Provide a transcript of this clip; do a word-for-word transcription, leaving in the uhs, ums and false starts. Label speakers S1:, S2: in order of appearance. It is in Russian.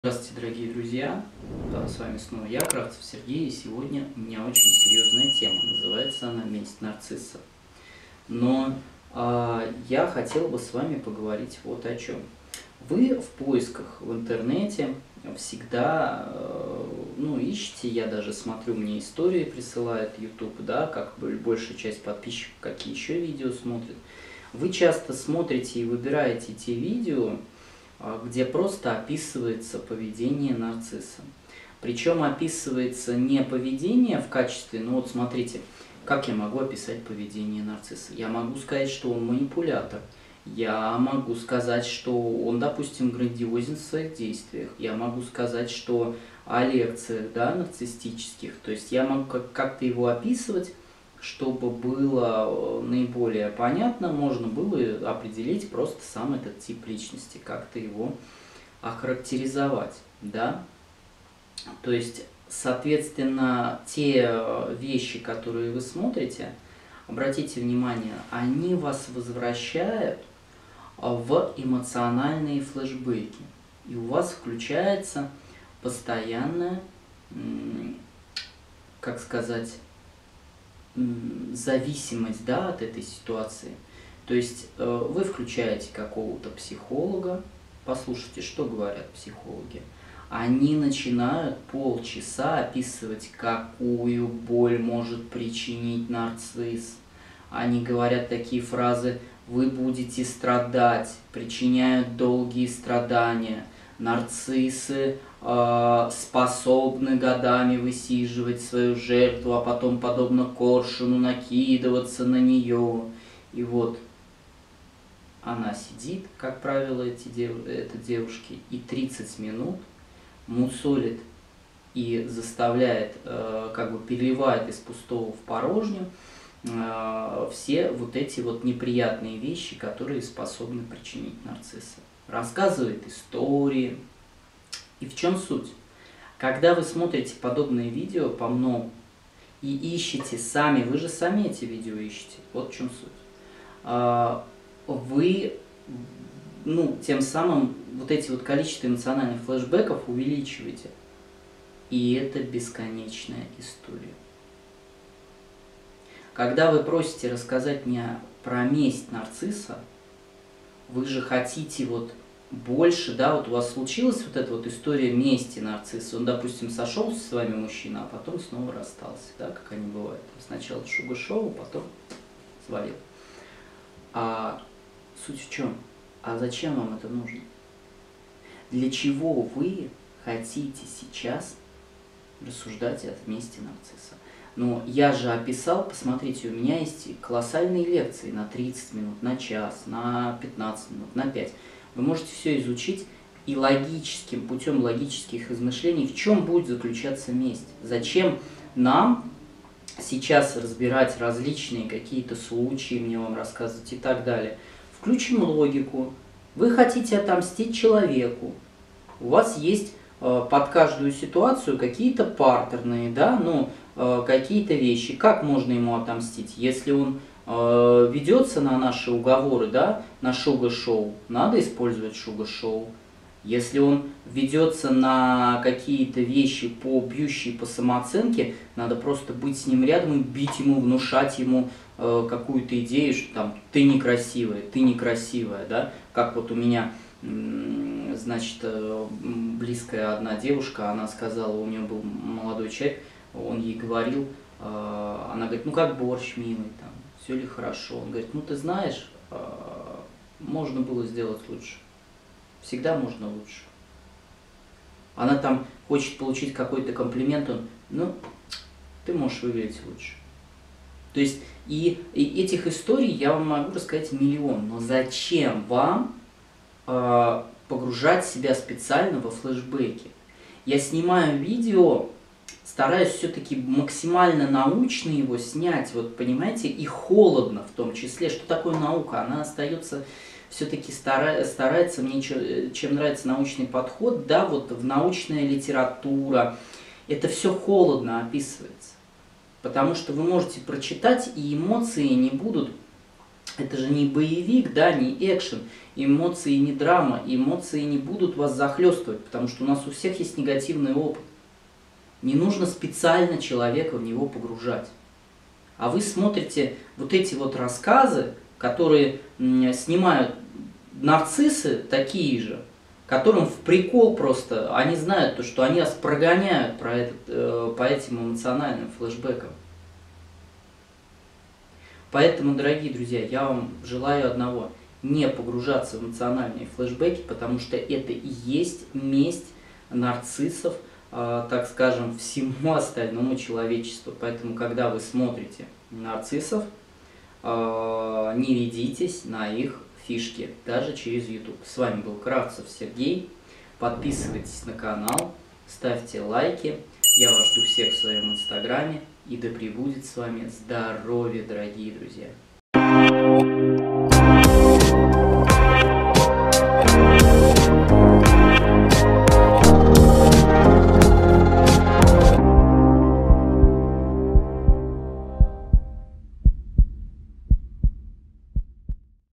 S1: Здравствуйте, дорогие друзья! Да, с вами снова я, Кравцев Сергей, и сегодня у меня очень серьезная тема. Называется она «Месть нарцисса». Но э, я хотел бы с вами поговорить вот о чем. Вы в поисках в интернете всегда э, ну, ищете, я даже смотрю, мне истории присылает YouTube, да, как бы большая часть подписчиков, какие еще видео смотрят. Вы часто смотрите и выбираете те видео, где просто описывается поведение нарцисса. Причем описывается не поведение в качестве, ну вот смотрите, как я могу описать поведение нарцисса? Я могу сказать, что он манипулятор. Я могу сказать, что он, допустим, грандиозен в своих действиях. Я могу сказать, что о лекциях, да, нарциссических. То есть я могу как-то его описывать, чтобы было наиболее понятно, можно было определить просто сам этот тип личности, как-то его охарактеризовать, да. То есть, соответственно, те вещи, которые вы смотрите, обратите внимание, они вас возвращают в эмоциональные флешбеки, и у вас включается постоянная, как сказать, зависимость, да, от этой ситуации. То есть э, вы включаете какого-то психолога, послушайте, что говорят психологи. Они начинают полчаса описывать, какую боль может причинить нарцисс. Они говорят такие фразы: вы будете страдать, причиняют долгие страдания. Нарциссы э, способны годами высиживать свою жертву, а потом, подобно коршуну, накидываться на нее. И вот она сидит, как правило, эти дев... это девушки, и тридцать минут мусолит и заставляет, э, как бы переливает из пустого в порожнюю э, все вот эти вот неприятные вещи, которые способны причинить нарцисса. Рассказывает истории. И в чем суть? Когда вы смотрите подобные видео по многу и ищете сами, вы же сами эти видео ищете, вот в чем суть. Вы, ну, тем самым вот эти вот количество эмоциональных флешбеков увеличиваете. И это бесконечная история. Когда вы просите рассказать мне про месть нарцисса, вы же хотите вот больше, да, вот у вас случилась вот эта вот история мести нарцисса. Он, допустим, сошелся с вами, мужчина, а потом снова расстался, да, как они бывают. Сначала шуга-шоу, потом свалил. А суть в чем? А зачем вам это нужно? Для чего вы хотите сейчас рассуждать о мести нарцисса? Но я же описал, посмотрите, у меня есть колоссальные лекции на тридцать минут, на час, на пятнадцать минут, на пять. Вы можете все изучить и логическим путем логических измышлений, в чем будет заключаться месть. Зачем нам сейчас разбирать различные какие-то случаи, мне вам рассказывать и так далее. Включим логику. Вы хотите отомстить человеку. У вас есть э, под каждую ситуацию какие-то партерные, да, ну, э, какие-то вещи. Как можно ему отомстить? Если он э, ведется на наши уговоры, да, на шуга-шоу, надо использовать шуга-шоу. Если он ведется на какие-то вещи, по бьющие по самооценке, надо просто быть с ним рядом и бить ему, внушать ему э, какую-то идею, что там ты некрасивая, ты некрасивая, да. Как вот у меня, э, значит, э, близкая одна девушка, она сказала, у нее был молодой человек, он ей говорил, э, она говорит, ну как борщ, милый, там, все ли хорошо? Он говорит, ну ты знаешь, э, можно было сделать лучше. Всегда можно лучше. Она там хочет получить какой-то комплимент, он, ну, ты можешь выглядеть лучше. То есть, и, и этих историй я вам могу рассказать миллион, но зачем вам э, погружать себя специально во флешбеки? Я снимаю видео, стараюсь все-таки максимально научно его снять, вот понимаете, и холодно в том числе. Что такое наука? Она остается... все-таки старается, мне чем нравится научный подход, да, вот в научная литература, это все холодно описывается. Потому что вы можете прочитать, и эмоции не будут Это же не боевик, да, не экшен, эмоции не драма, эмоции не будут вас захлестывать, потому что у нас у всех есть негативный опыт. Не нужно специально человека в него погружать. А вы смотрите вот эти вот рассказы, которые снимают нарциссы такие же, которым в прикол просто, они знают то, что они вас прогоняют про этот, э, по этим эмоциональным флешбекам. Поэтому, дорогие друзья, я вам желаю одного: не погружаться в эмоциональные флешбеки, потому что это и есть месть нарциссов, э, так скажем, всему остальному человечеству. Поэтому, когда вы смотрите нарциссов, э, не ведитесь на их фишки, даже через YouTube. С вами был Кравцев Сергей. Подписывайтесь на канал, ставьте лайки. Я вас жду всех в своем инстаграме. И да пребудет с вами здоровье, дорогие друзья!